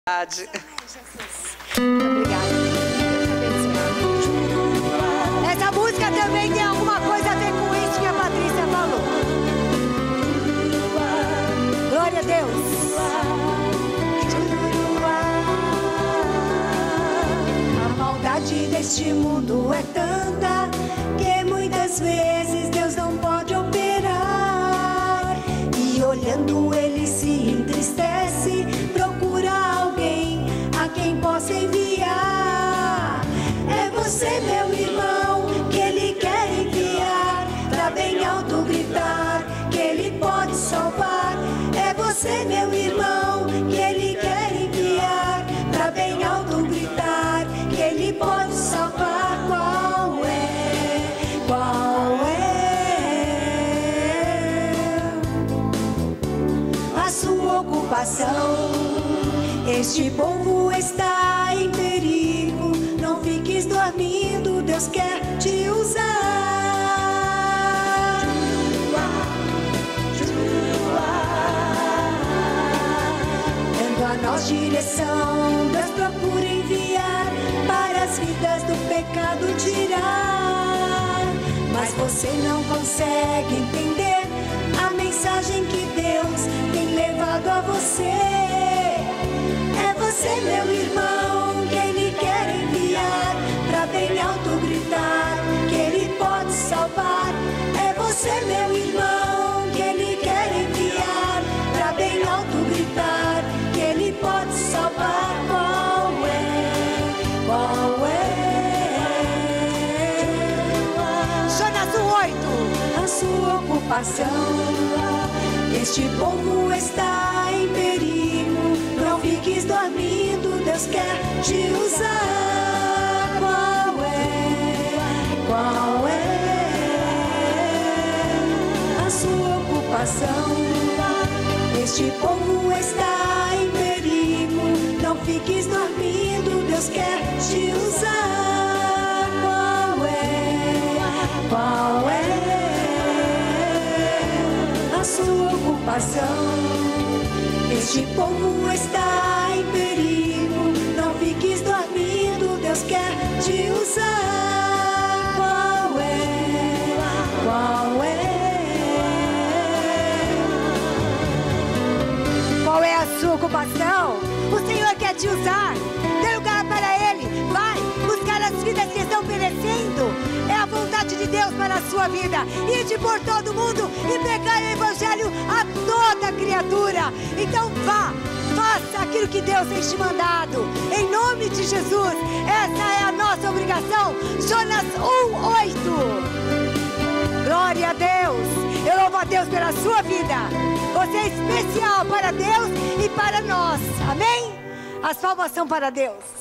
Obrigada. Essa música também tem alguma coisa a ver com isso que a Patrícia falou. Glória a Deus. A maldade deste mundo é tanta que muitas vezes Deus não pode operar. E olhando ele se entristece, procura alguém a quem possa enviar. É você, meu irmão, que ele quer enviar, pra bem alto gritar que ele pode salvar. É você, meu irmão, que ele quer enviar, pra bem alto gritar que ele pode salvar. Qual é? Qual é a sua ocupação? Este povo está em perigo, não fiques dormindo, Deus quer te usar. Dando a nós direção, Deus procura enviar, para as vidas do pecado tirar. Mas você não consegue entender a mensagem que Deus tem levado a você. É você, meu irmão, que ele quer enviar, pra bem alto gritar que ele pode salvar. É você, meu irmão, que ele quer enviar, pra bem alto gritar que ele pode salvar. Qual é? Qual é? Jonas 1:8. A sua ocupação. Este povo está em perigo, não fiques dormindo, Deus quer te usar. Qual é? Qual é a sua ocupação? Este povo está em perigo, não fiques dormindo, Deus quer te usar. Qual é? Qual é a sua ocupação? Este povo está em perigo, não fiques dormindo, Deus quer te usar. Qual é? Qual é? Qual é a sua ocupação? O Senhor quer te usar. Dê lugar para Ele. Vai buscar as vidas que estão perecendo. É a vontade de Deus para a sua vida. Ide por todo mundo e pregai o Evangelho a toda criatura. Então vá, faça aquilo que Deus tem te mandado. Em nome de Jesus. Essa é a nossa obrigação. Jonas 1:8. Glória a Deus. Eu louvo a Deus pela sua vida. Você é especial para Deus e para nós. Amém? As palmas são para Deus.